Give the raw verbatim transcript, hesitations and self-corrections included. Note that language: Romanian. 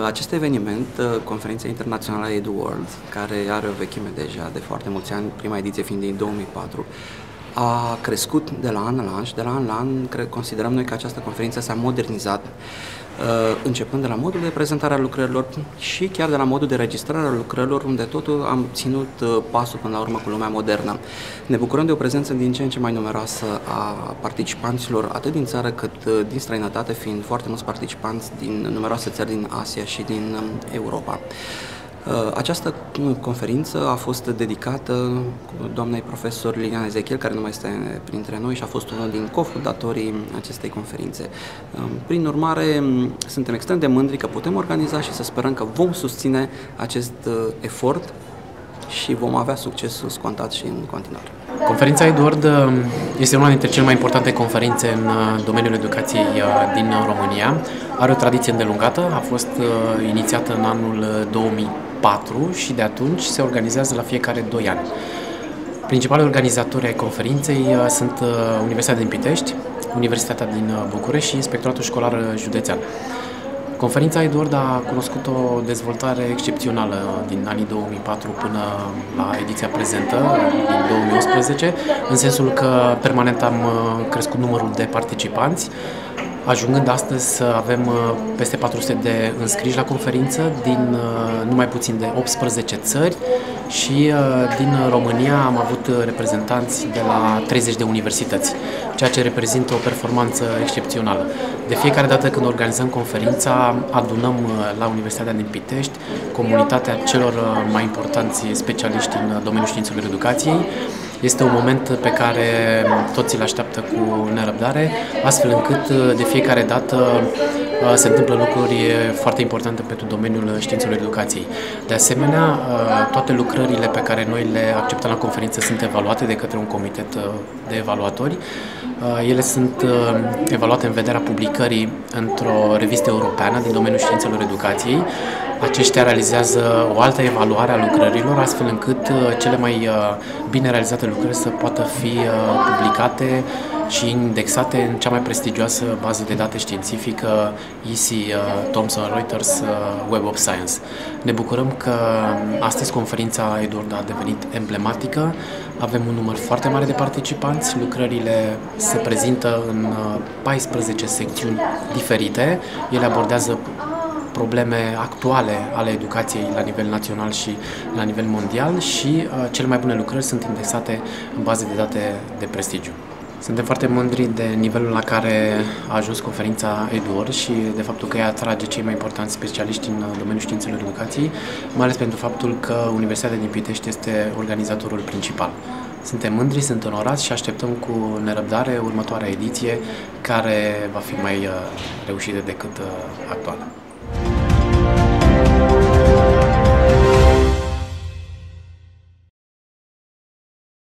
Acest eveniment, Conferința Internațională EduWorld, care are o vechime deja de foarte mulți ani, prima ediție fiind din două mii patru, a crescut de la an la an și de la an la an cred, considerăm noi că această conferință s-a modernizat, începând de la modul de prezentare a lucrărilor și chiar de la modul de registrare a lucrărilor, unde totul am ținut pasul până la urmă cu lumea modernă. Ne bucurăm de o prezență din ce în ce mai numeroasă a participanților, atât din țară cât din străinătate, fiind foarte mulți participanți din numeroase țări din Asia și din Europa. Această conferință a fost dedicată doamnei profesor Liliana Ezechiel, care nu mai este printre noi și a fost unul din cofondatorii acestei conferințe. Prin urmare, suntem extrem de mândri că putem organiza și să sperăm că vom susține acest efort și vom avea succesul scontat și în continuare. Conferința EduWorld este una dintre cele mai importante conferințe în domeniul educației din România. Are o tradiție îndelungată, a fost inițiată în anul două mii patru și de atunci se organizează la fiecare doi ani. Principalii organizatori ai conferinței sunt Universitatea din Pitești, Universitatea din București și Inspectoratul Școlar Județean. Conferința EduWorld a cunoscut o dezvoltare excepțională din anii două mii patru până la ediția prezentă, din două mii unsprezece, în sensul că permanent am crescut numărul de participanți, ajungând astăzi să avem peste patru sute de înscriși la conferință din numai puțin de optsprezece țări și din România am avut reprezentanți de la treizeci de universități, ceea ce reprezintă o performanță excepțională. De fiecare dată când organizăm conferința, adunăm la Universitatea din Pitești comunitatea celor mai importanți specialiști în domeniul științelor educației. Este un moment pe care toți îl așteaptă cu nerăbdare, astfel încât de fiecare dată se întâmplă lucruri foarte importante pentru domeniul științelor educației. De asemenea, toate lucrările pe care noi le acceptăm la conferință sunt evaluate de către un comitet de evaluatori. Ele sunt evaluate în vederea publicării într-o revistă europeană din domeniul științelor educației. Aceștia realizează o altă evaluare a lucrărilor, astfel încât cele mai bine realizate lucrări să poată fi publicate și indexate în cea mai prestigioasă bază de date științifică E C Thomson Reuters Web of Science. Ne bucurăm că astăzi conferința EduWorld a devenit emblematică, avem un număr foarte mare de participanți, lucrările se prezintă în paisprezece secțiuni diferite, ele abordează probleme actuale ale educației la nivel național și la nivel mondial și uh, cele mai bune lucrări sunt indexate în baze de date de prestigiu. Suntem foarte mândri de nivelul la care a ajuns conferința EduWorld și de faptul că ea atrage cei mai importanți specialiști în domeniul științelor educației, mai ales pentru faptul că Universitatea din Pitești este organizatorul principal. Suntem mândri, sunt onorați și așteptăm cu nerăbdare următoarea ediție, care va fi mai reușită decât actuala.